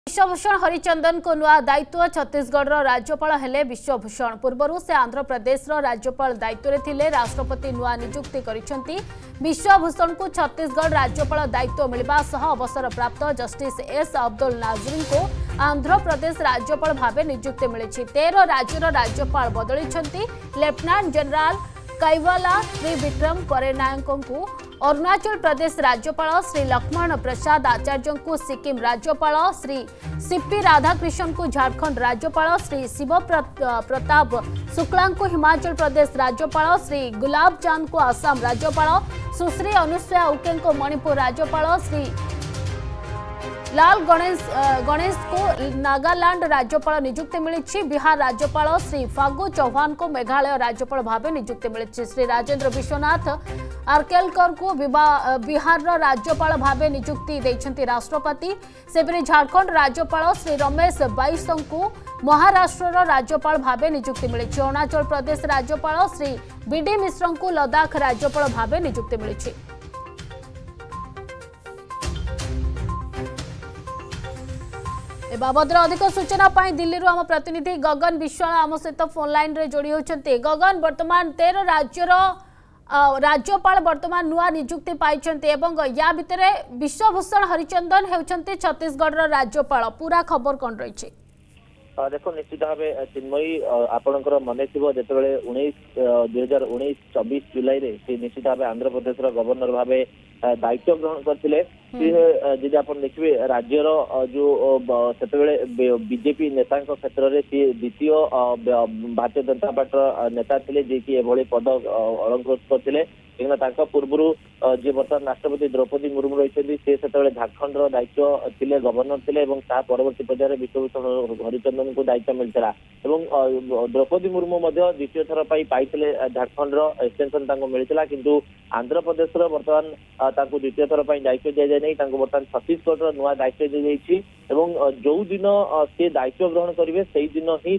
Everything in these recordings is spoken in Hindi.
विश्वभूषण हरिचंदन को नुआ दायित्व छत्तीसगढ़ राज्यपाल हेले विश्वभूषण पूर्वर से आंध्र प्रदेश राज्यपाल दायित्व थिले राष्ट्रपति नुआ नियुक्ति करिसेंती। विश्वभूषण को छत्तीसगढ़ राज्यपाल दायित्व मिलवा सह अवसर प्राप्त जस्टिस एस अब्दुल नाजरीन को आंध्र प्रदेश राज्यपाल भावे नियुक्ति मिली। 13 राज्यर राज्यपाल बदली लेफ्टिनेंट जनरल कैवाला श्री विक्रम परेनायक को अरुणाचल प्रदेश राज्यपाल श्री लक्ष्मण प्रसाद आचार्य को सिक्किम राज्यपाल श्री सीपी राधाकृष्णन को झारखंड राज्यपाल श्री शिव प्रताप शुक्ला को हिमाचल प्रदेश राज्यपाल श्री गुलाब चांद को असम राज्यपाल सुश्री अनुसुया उके को मणिपुर राज्यपाल श्री लाल गणेश को नागालैंड राज्यपाल नियुक्ति मिली। बिहार राज्यपाल श्री फागू चौहान को मेघालय राज्यपाल भावे नियुक्ति मिली। श्री राजेंद्र विश्वनाथ आर्केलकर को बिहार राज्यपाल भावे नियुक्ति देइछंती राष्ट्रपति। सेबरे झारखंड राज्यपाल श्री रमेश बाईसों को महाराष्ट्र राज्यपाल भावे नियुक्ति मिली। अरुणाचल प्रदेश राज्यपाल श्री बीडी मिश्र को लद्दाख राज्यपाल भावे नियुक्ति मिली। ए बाबद अधिक सूचना पाई दिल्ली आम प्रतिनिधि गगन विश्वाल आम सहित फोन लाइन रे जोड़ी होचंती। गगन वर्तमान 13 राज्यर राज्यपाल वर्तमान नुआ नियुक्ति पाइछंती एवं या भितर विश्वभूषण हरिचंदन हेउछंती छत्तीसगढ़ राज्यपाल पूरा खबर कौन रही? देखो निश्चित भाव चिन्मयी आपणकर मन थो जो 2019-24 जुलाई से निश्चित भाव आंध्र प्रदेश गवर्नर भाव दायित्व ग्रहण करते। जी आप देखिए राज्यर जो से बीजेपी नेता क्षेत्र में सी द्वितीय भारतीय जनता पार्टी नेता थे जी कि एभली पद अलंकृत करते। पूर्व जी बर्तमान राष्ट्रपति द्रौपदी मुर्मू रही से झारखंड दायित्व थे गवर्नर थे परवर्ती पर्यायर विश्वभूषण हरिचंदन को दायित्व मिलता। द्रौपदी मुर्मू द्वितीय थर पाई झारखंड एक्सटेंशन मिलता किंतु आंध्र प्रदेश बर्तमान द्वितीय थर दायित्व दि जाए नहीं बर्तमान छत्तीसगढ़ नुआ दायित्व दी जाइए। जो दिन से दायित्व ग्रहण करेंगे से दिन ही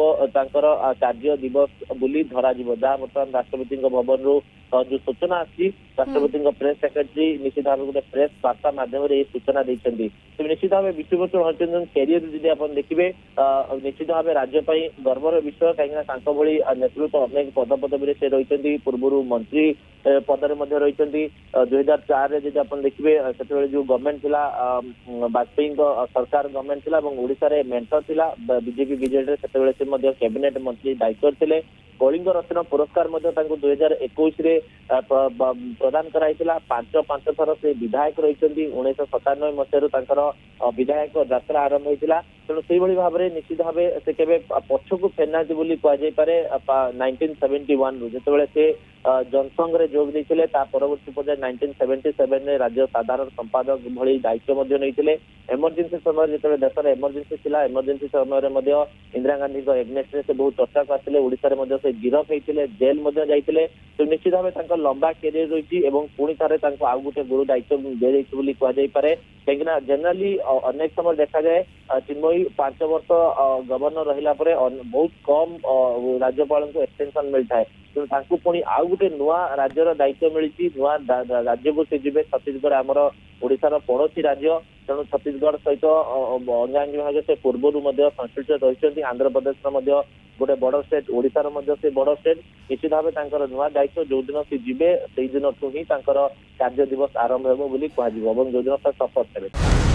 कार्य दिवस बोली धरा जहाँ बर्तमान राष्ट्रपति भवन रू जो सूचना आसी राष्ट्रपति प्रेस सेक्रेटरी निश्चित भाव गोटे प्रेस वार्ता माध्यम सूचना देते। निश्चित भाव विश्वभूषण हरिचंदन कैरियर जी आप देखिए निश्चित भाव राज्य गर्वर विषय कहीं भली नेतृत्व अनेक पद पदवी से रही पूर्व मंत्री पदर रही 2004 जी आप देखिए से जो गवर्नमेंट थिला वाजपेयी सरकार गवर्नमेंट थिला ओडिशा रे मेंटर थिला बीजेपी बीजेडी से कैबिनेट मंत्री दायित्व थे। कलिंग रत्न पुरस्कार 2021 प्रदान कराई 5 थर से विधायक रही 1997 मसीह विधायक यात्रा आरंभ होता। तेणु से भाव में निश्चित भाव से केवे पछकू फेरना कहुपे 1971 जो से जनसंघ रे जोग देते परवर्ती पर्याय 1977 में राज्य साधारण संपादक भली दायित्व नहीं। एमरजेंसी समय जो देश एमरजेंसी थी एमरजेंसी समय इंदिरा गांधी एग्नेस्ट से बहुत चर्चा को आते ओडिशा से गिरफ होते जेल जाते। तो निश्चित भाव लंबा कैरियर रही पुणी थे आउ गोटे गुरु दायित्व दी जापे कहीं जेनेराली अनेक समय देखा जाए चिन्मयी 5 वर्ष गवर्नर रहा बहुत कम राज्यपाल को एक्सटेंशन मिलता है। तेणु पुणी आउ गोटे नुआ राज्यर दायित्व मिली नुआ राज्य को सी जी छत्तीसगढ़ आमर ओडिशार पड़ोशी राज्य। तेणु छत्तीसगढ़ सहित अन्य भाग से पूर्व संश्लिष्ट रही आंध्र प्रदेश गोटे बड़ स्टेट ओडिशार से बड़ स्टेट निश्चित भाव नुआ दायित्व जो दिन सी जी से दिन ही कार्य दिवस आरंभ हो जो दिन से शपथ नेबे।